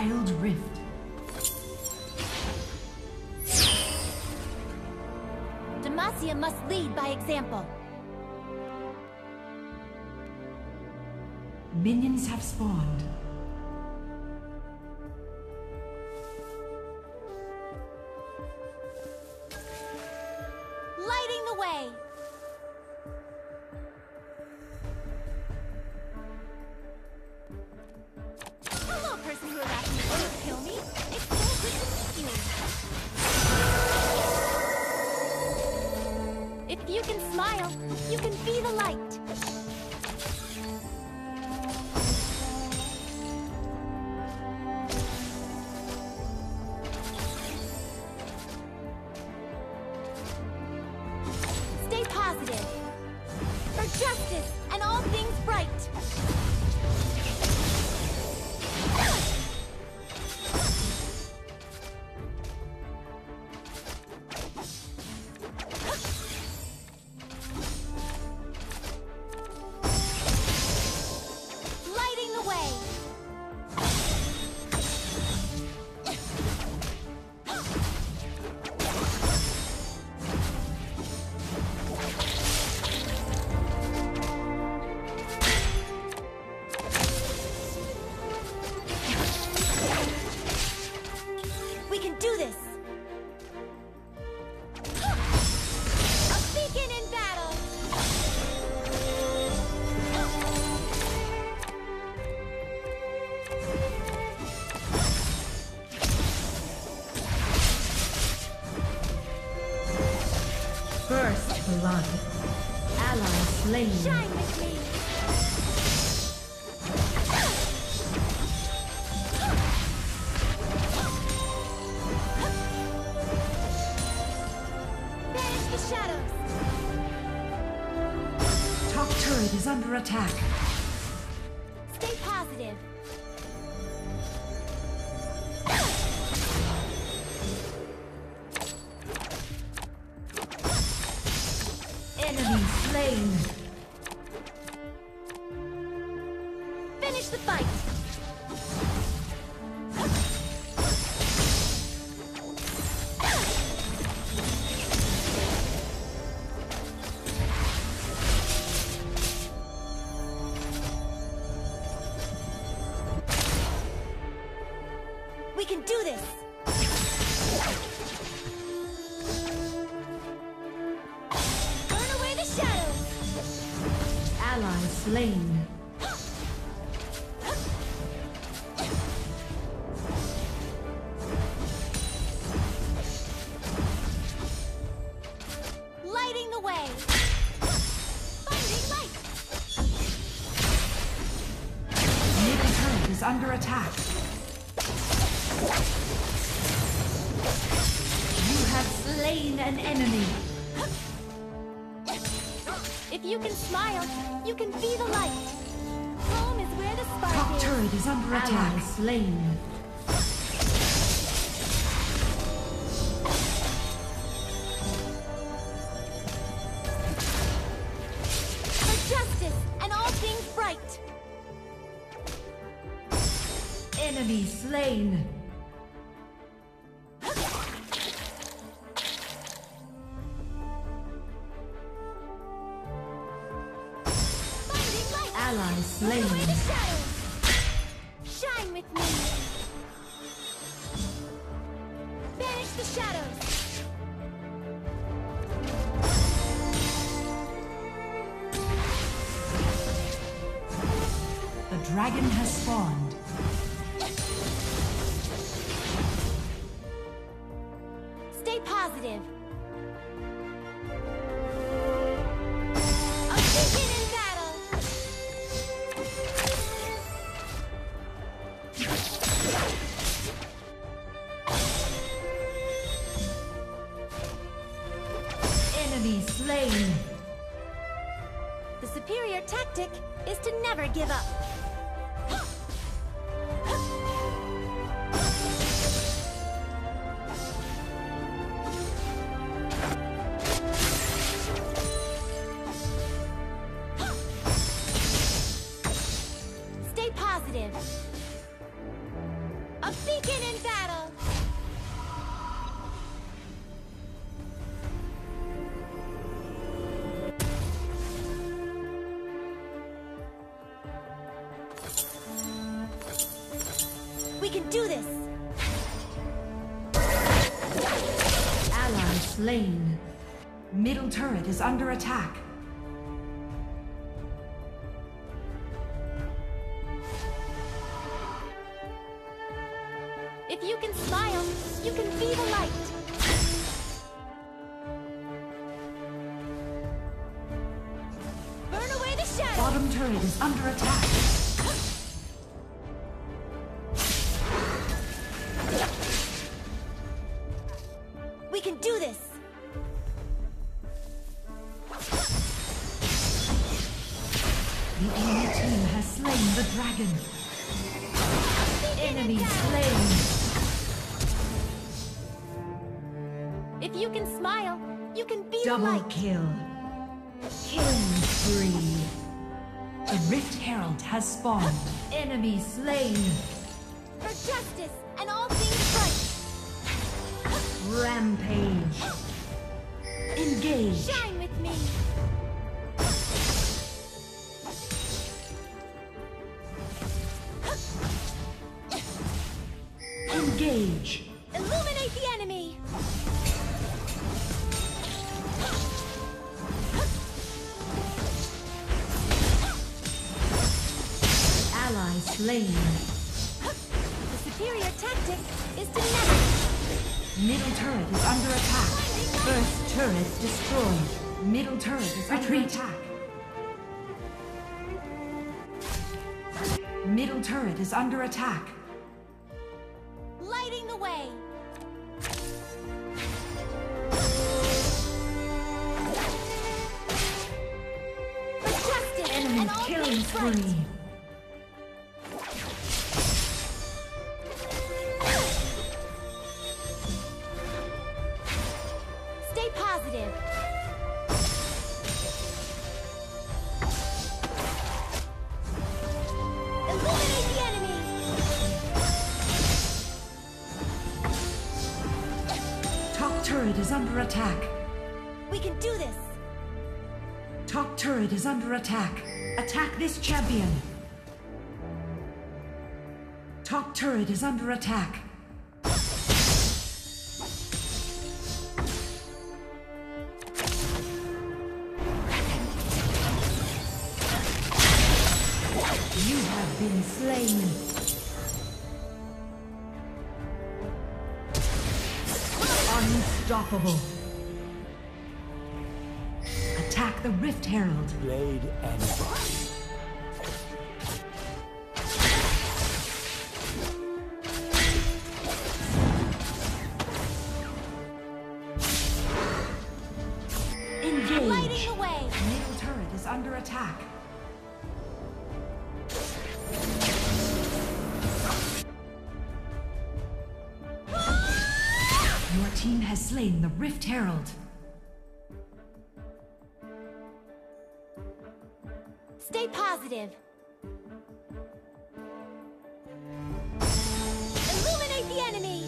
Wild Rift. Demacia must lead by example. Minions have spawned. Lighting the way. Hello, person who harassed me or kill me. It's so good to meet you. If you can smile, you can be the light. Stay positive. For justice and all things bright. Lighting the way. We can do this! A beacon in battle! First blood. Ally slain. Shine with me! Banish the shadows! Top turret is under attack. Stay positive! Enemy slain. Finish the fight! We can do this! Burn away the shadows! Ally slain. Lighting the way! Finding light! Middle turret is under attack. You have slain an enemy. If you can smile, you can be the light. Home is where the spark Top is. turret is under attack. Ally slain. For justice and all things bright. Enemy slain. Finding light. Ally Burn slain. away the shadows. Shine with me. Banish the shadows. The dragon has spawned. Stay positive. A beacon in battle. Enemy slain. The superior tactic is to never give up. Stay positive. A can do this! Ally slain. Middle turret is under attack. If you can smile, you can be the light! Burn away the shadow! Bottom turret is under attack. We can do this! The enemy team has slain the dragon. Enemy slain. If you can smile, you can be the Double light! kill. Killing spree. The Rift Herald has spawned. Enemy slain. For justice and all things right! Rampage. Engage. Shine with me! Engage. Illuminate the enemy! Ally slain. The superior tactic is to never... Middle turret is under attack. First turret destroyed. Middle turret is under attack. Middle turret is under attack. Lighting the way! For justice Enemy and all killing things right! spree. Stay positive! Illuminate the enemy! Top turret is under attack. We can do this! Top turret is under attack. Attack this champion. Top turret is under attack. You have been slain. Unstoppable. Attack the Rift Herald. Blade and body. Engage. Lighting the way! Middle turret is under attack. Your team has slain the Rift Herald. Stay positive! Illuminate the enemy!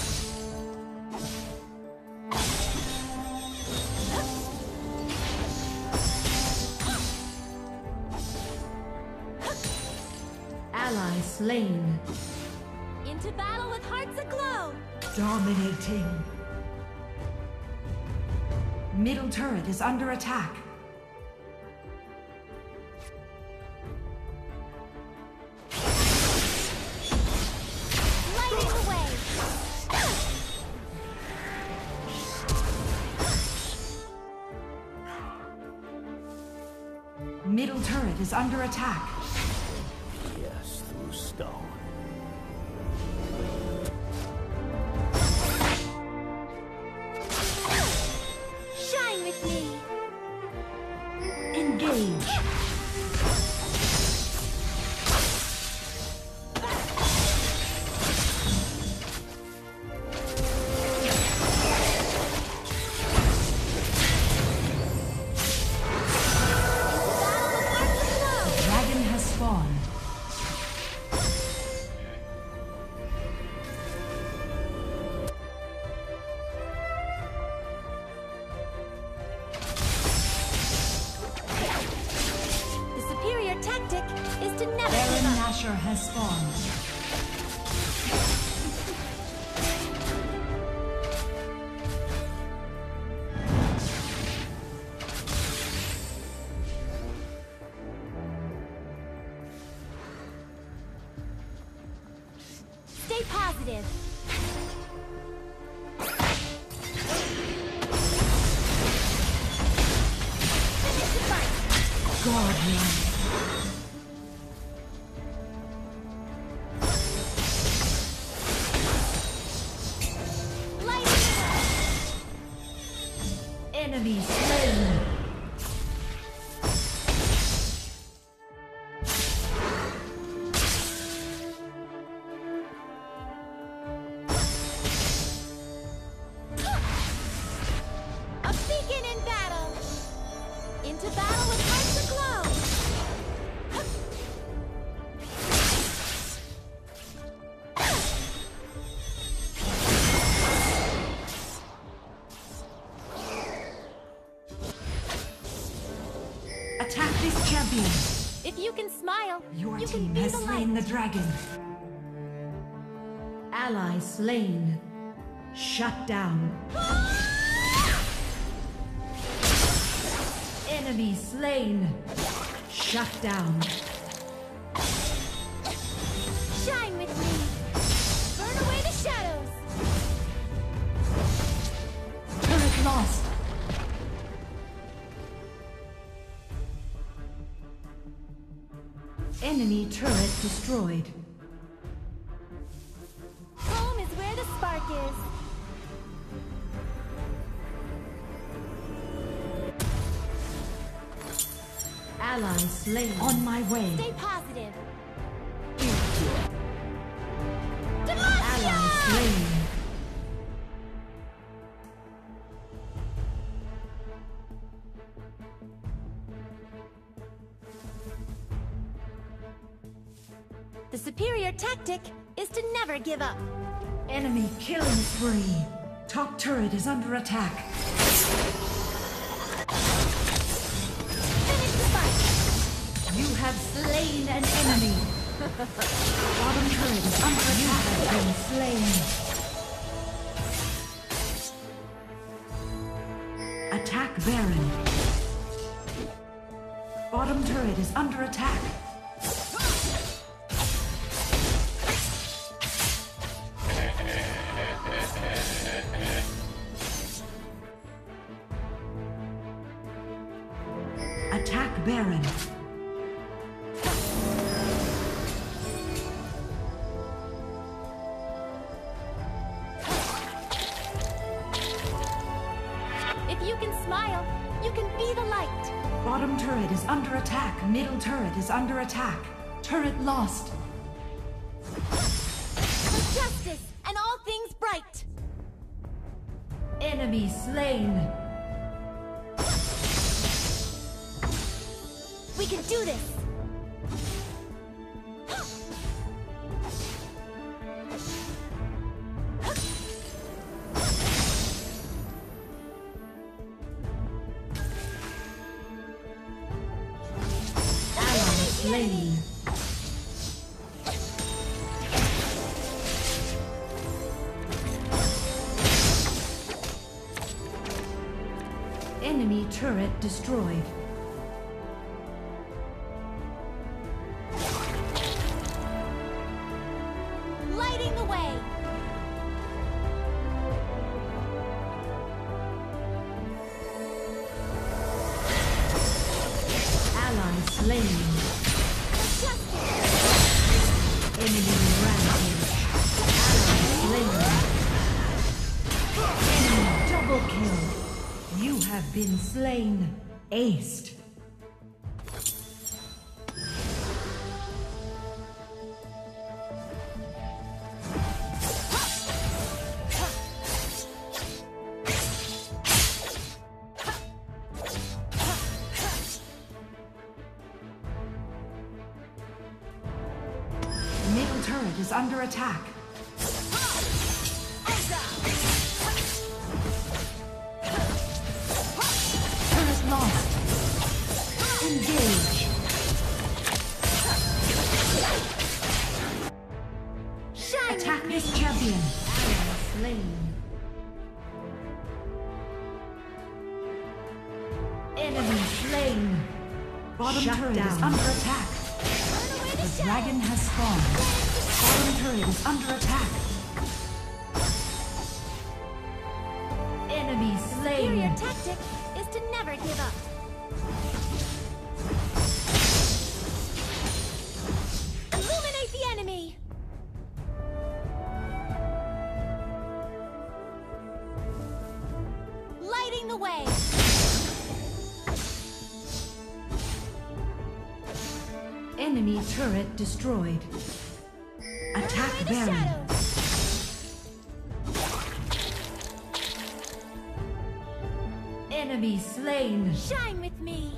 Ally slain. Into battle with hearts aglow! Dominating. Middle turret is under attack. Lighting the way! Middle turret is under attack. Yes, through stone. Shine with me! Engage. Dragon has spawned. The superior tactic is to never Baron give up. Nashor has spawned. positive. Finish the fight. Godlike. Enemy slain. A beacon in battle. Into battle with hearts aglow. Attack this champion. If you can smile, Your you team can be has the slain light. the dragon. Ally slain. Shut down. Enemy slain. Shut down. Shine with me. Burn away the shadows. Turret lost. Enemy turret destroyed. Home is where the spark is. Ally slain. On my way. Stay positive. Ally Demacia! slain. The superior tactic is to never give up. Enemy killing spree. Top turret is under attack. Finish the fight. You have slain an enemy. Bottom turret is under attack. You have been slain. Attack Baron. Bottom turret is under attack. Attack Baron. If you can smile, you can be the light. Bottom turret is under attack. Middle turret is under attack. Turret lost. For justice and all things bright. Enemy slain. We can do this. Ally slain. Enemy turret destroyed. Lighting the way. Ally slain. Justice. Enemy rampage. Ally slain. Enemy double kill. You have been slain. Aced. Middle turret is under attack. Turret lost. Engage. Shine Attack with this me. champion. Ally slain. Enemy slain. Bottom turret is under attack. Burn away the The shadows. dragon has spawned. Bottom turret is under attack. Enemy Superior slain. tactic is to never give up. Illuminate the enemy! Lighting the way! Enemy turret destroyed. Attack Burn away the Baron. shadows! Enemy slain. Shine with me!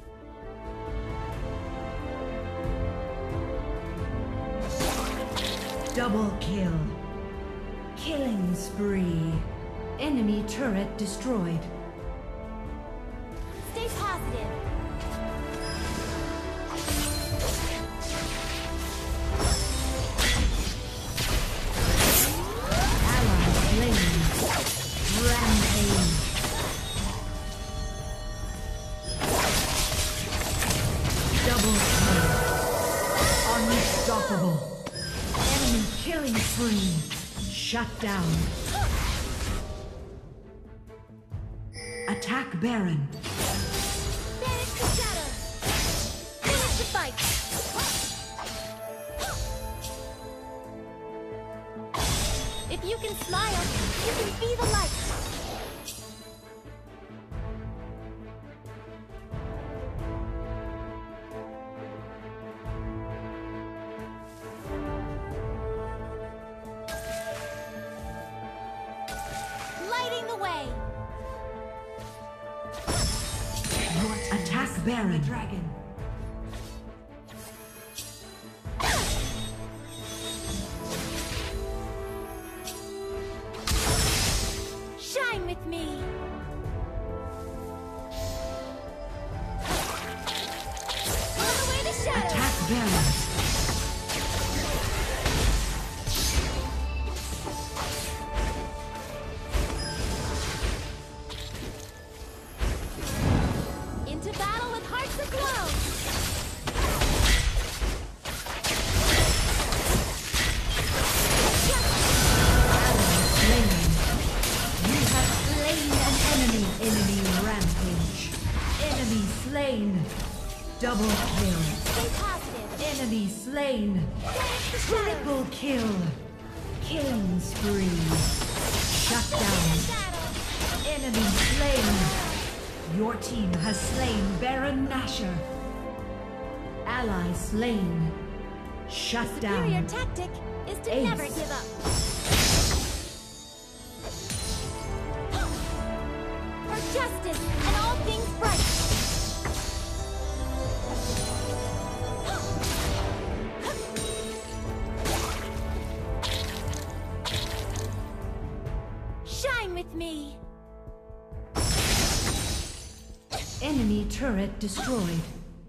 Double kill. Killing spree. Enemy turret destroyed. Stay positive. Ally slain. Rampage. Double kill. Unstoppable. Enemy killing spree. Shut down. Attack Baron. Banish the shadows! Finish the fight! If you can smile, you can be the light! Lighting the way! Attack Baron. Dragon. Shine with me! Burn away the shadows! Attack Baron. Into battle with hearts aglow! Slain. You have slain an enemy. Enemy rampage. Enemy slain. Double kill. Stay positive! Enemy slain. Banish the shadows! Triple kill. Killing spree. Shut down. Battle! Enemy slain. Your team has slain Baron Nashor. Ally slain. Shut Superior down. tactic is to Ace. never give up. For justice and all things bright. Shine with me. Enemy turret destroyed.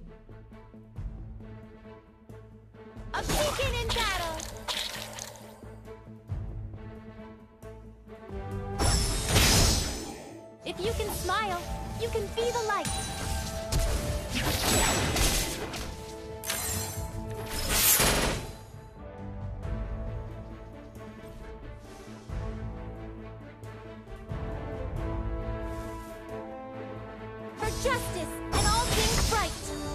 A beacon in battle. If you can smile, you can be the light. For justice and all things bright.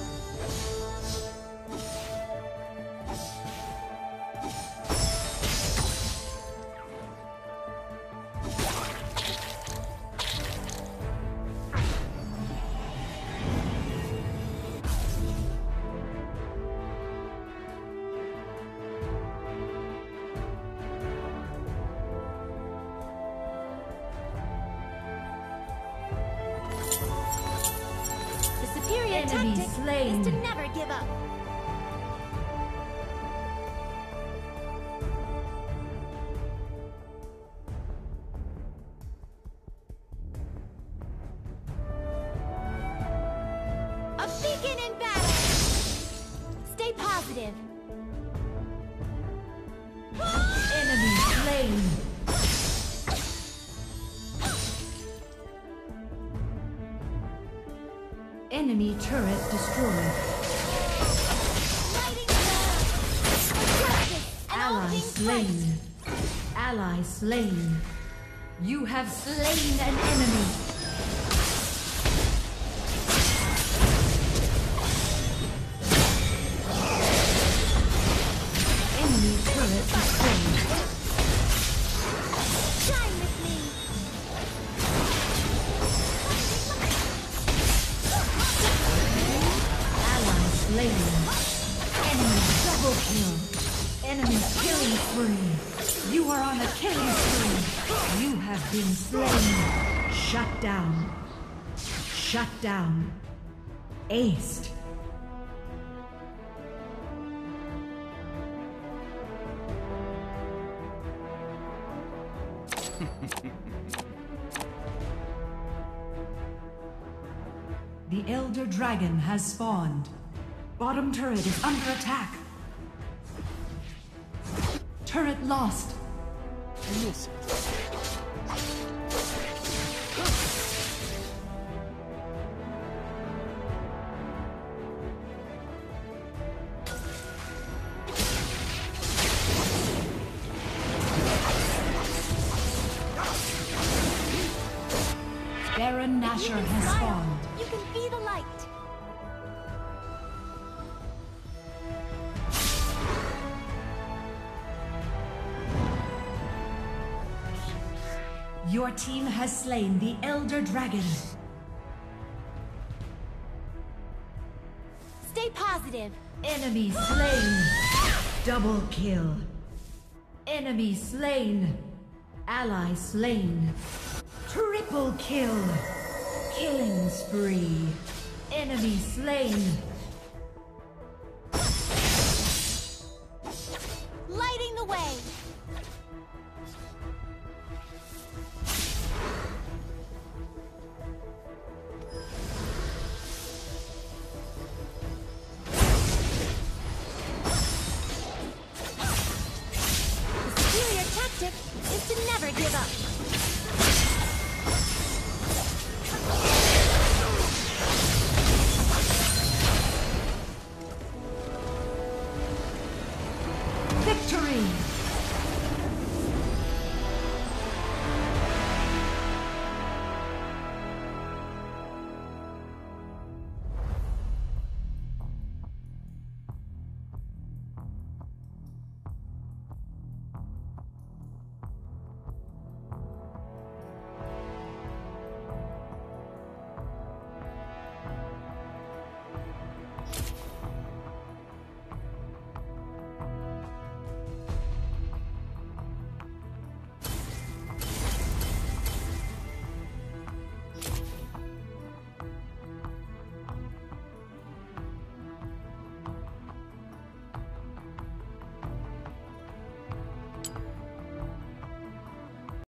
The superior Enemy tactic slain. is to never give up. A beacon in battle. Stay positive. Enemy slain. Enemy turret destroyed. Lighting the battle. For justice and Ally slain. Ally slain. You have slain an enemy. Enemy turret destroyed. Shine with me. Ally slain. Enemy double kill. Enemy killing spree. You are on a killing spree. You have been slain. Shut down. Shut down. Aced. The Elder Dragon has spawned. Bottom turret is under attack. Turret lost. Miss it. Baron Nashor You can has smile. spawned. You can be the light. Your team has slain the Elder Dragon. Stay positive. Enemy slain. Double kill. Enemy slain. Ally slain. Triple kill. Killing spree. Enemy slain.